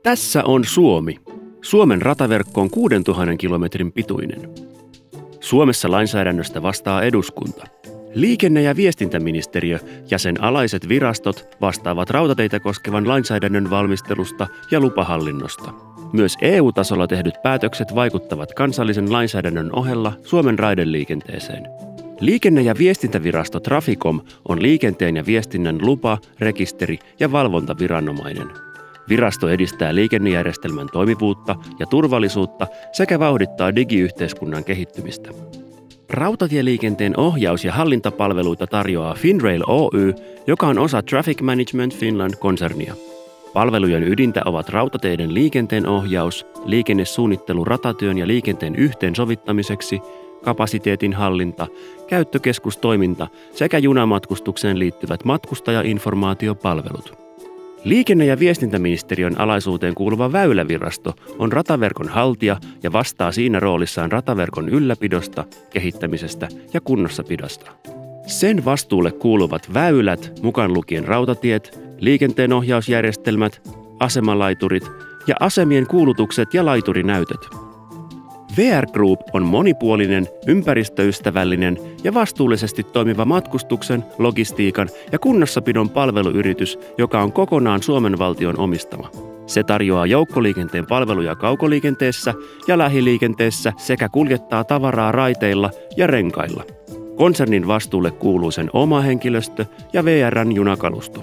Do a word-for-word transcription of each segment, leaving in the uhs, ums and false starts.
Tässä on Suomi. Suomen rataverkko on kuudentuhannen kilometrin pituinen. Suomessa lainsäädännöstä vastaa eduskunta. Liikenne- ja viestintäministeriö ja sen alaiset virastot vastaavat rautateitä koskevan lainsäädännön valmistelusta ja lupahallinnosta. Myös E U-tasolla tehdyt päätökset vaikuttavat kansallisen lainsäädännön ohella Suomen raideliikenteeseen. Liikenne- ja viestintävirasto Traficom on liikenteen ja viestinnän lupa-, rekisteri- ja valvontaviranomainen. Virasto edistää liikennejärjestelmän toimivuutta ja turvallisuutta sekä vauhdittaa digiyhteiskunnan kehittymistä. Rautatieliikenteen ohjaus- ja hallintapalveluita tarjoaa Finrail Oy, joka on osa Traffic Management Finland-konsernia. Palvelujen ydintä ovat rautateiden liikenteen ohjaus, liikennesuunnittelu ratatyön ja liikenteen yhteensovittamiseksi, kapasiteetin hallinta, käyttökeskustoiminta sekä junamatkustukseen liittyvät matkustajainformaatiopalvelut. Liikenne- ja viestintäministeriön alaisuuteen kuuluva Väylävirasto on rataverkon haltija ja vastaa siinä roolissaan rataverkon ylläpidosta, kehittämisestä ja kunnossapidosta. Sen vastuulle kuuluvat väylät, mukaan lukien rautatiet, liikenteenohjausjärjestelmät, asemalaiturit ja asemien kuulutukset ja laiturinäytöt. V R Group on monipuolinen, ympäristöystävällinen ja vastuullisesti toimiva matkustuksen, logistiikan ja kunnossapidon palveluyritys, joka on kokonaan Suomen valtion omistama. Se tarjoaa joukkoliikenteen palveluja kaukoliikenteessä ja lähiliikenteessä sekä kuljettaa tavaraa raiteilla ja renkailla. Konsernin vastuulle kuuluu sen oma henkilöstö ja V R:n junakalusto.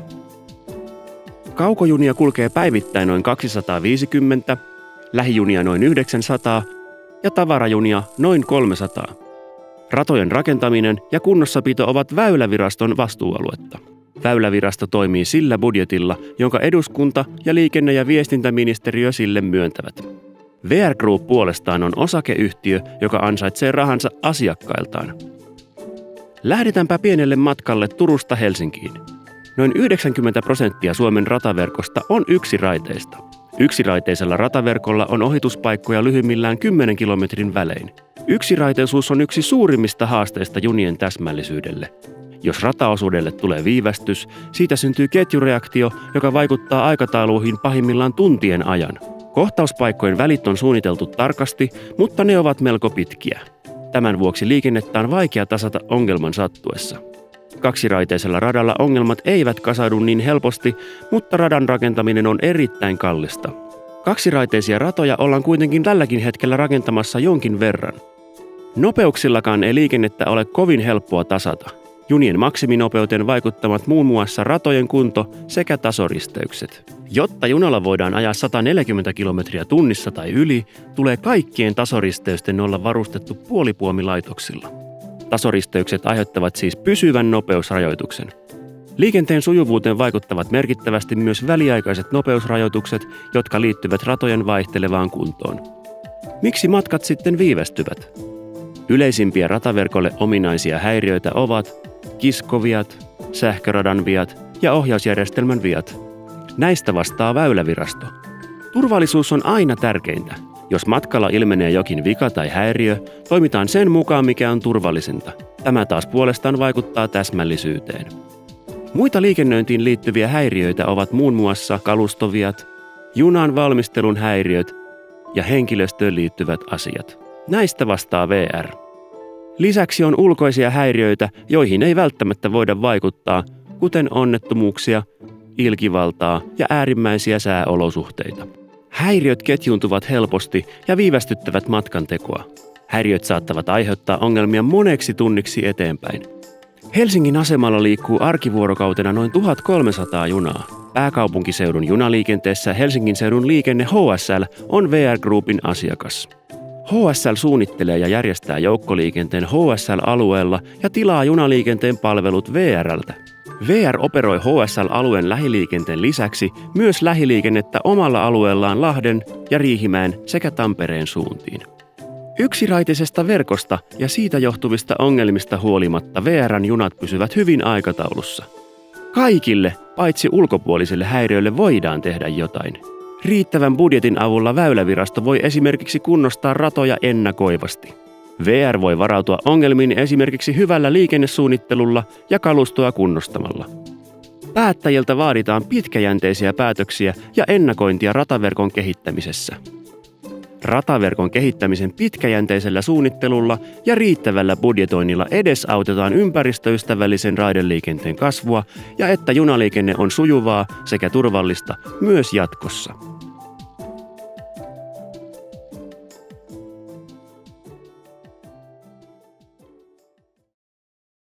Kaukojunia kulkee päivittäin noin kaksisataaviisikymmentä, lähijunia noin yhdeksänsataa ja tavarajunia noin kolmesataa. Ratojen rakentaminen ja kunnossapito ovat Väyläviraston vastuualuetta. Väylävirasto toimii sillä budjetilla, jonka eduskunta ja liikenne- ja viestintäministeriö sille myöntävät. V R Group puolestaan on osakeyhtiö, joka ansaitsee rahansa asiakkailtaan. Lähdetäänpä pienelle matkalle Turusta Helsinkiin. Noin yhdeksänkymmentä prosenttia Suomen rataverkosta on yksiraiteista. Yksiraiteisella rataverkolla on ohituspaikkoja lyhyimmillään kymmenen kilometrin välein. Yksiraiteisuus on yksi suurimmista haasteista junien täsmällisyydelle. Jos rataosuudelle tulee viivästys, siitä syntyy ketjureaktio, joka vaikuttaa aikatauluihin pahimmillaan tuntien ajan. Kohtauspaikkojen välit on suunniteltu tarkasti, mutta ne ovat melko pitkiä. Tämän vuoksi liikennettä on vaikea tasata ongelman sattuessa. Kaksiraiteisella radalla ongelmat eivät kasaudu niin helposti, mutta radan rakentaminen on erittäin kallista. Kaksiraiteisia ratoja ollaan kuitenkin tälläkin hetkellä rakentamassa jonkin verran. Nopeuksillakaan ei liikennettä ole kovin helppoa tasata. Junien maksiminopeuteen vaikuttavat muun muassa ratojen kunto sekä tasoristeykset. Jotta junalla voidaan ajaa sata neljäkymmentä kilometriä tunnissa tai yli, tulee kaikkien tasoristeysten olla varustettu puolipuomilaitoksilla. Tasoristeykset aiheuttavat siis pysyvän nopeusrajoituksen. Liikenteen sujuvuuteen vaikuttavat merkittävästi myös väliaikaiset nopeusrajoitukset, jotka liittyvät ratojen vaihtelevaan kuntoon. Miksi matkat sitten viivästyvät? Yleisimpiä rataverkolle ominaisia häiriöitä ovat kiskoviat, sähköradan viat ja ohjausjärjestelmän viat. Näistä vastaa Väylävirasto. Turvallisuus on aina tärkeintä. Jos matkalla ilmenee jokin vika tai häiriö, toimitaan sen mukaan, mikä on turvallisinta. Tämä taas puolestaan vaikuttaa täsmällisyyteen. Muita liikennöintiin liittyviä häiriöitä ovat muun muassa kalustoviat, junan valmistelun häiriöt ja henkilöstöön liittyvät asiat. Näistä vastaa V R. Lisäksi on ulkoisia häiriöitä, joihin ei välttämättä voida vaikuttaa, kuten onnettomuuksia, ilkivaltaa ja äärimmäisiä sääolosuhteita. Häiriöt ketjuuntuvat helposti ja viivästyttävät matkan tekoa. Häiriöt saattavat aiheuttaa ongelmia moneksi tunniksi eteenpäin. Helsingin asemalla liikkuu arkivuorokautena noin tuhatkolmesataa junaa. Pääkaupunkiseudun junaliikenteessä Helsingin seudun liikenne H S L on V R Groupin asiakas. H S L suunnittelee ja järjestää joukkoliikenteen H S L-alueella ja tilaa junaliikenteen palvelut V R:ltä. V R operoi H S L-alueen lähiliikenteen lisäksi myös lähiliikennettä omalla alueellaan Lahden ja Riihimäen sekä Tampereen suuntiin. Yksiraitisesta verkosta ja siitä johtuvista ongelmista huolimatta V R:n junat pysyvät hyvin aikataulussa. Kaikille, paitsi ulkopuolisille häiriöille, voidaan tehdä jotain. Riittävän budjetin avulla Väylävirasto voi esimerkiksi kunnostaa ratoja ennakoivasti. V R voi varautua ongelmiin esimerkiksi hyvällä liikennesuunnittelulla ja kalustoa kunnostamalla. Päättäjiltä vaaditaan pitkäjänteisiä päätöksiä ja ennakointia rataverkon kehittämisessä. Rataverkon kehittämisen pitkäjänteisellä suunnittelulla ja riittävällä budjetoinnilla edesautetaan ympäristöystävällisen raideliikenteen kasvua ja että junaliikenne on sujuvaa sekä turvallista myös jatkossa.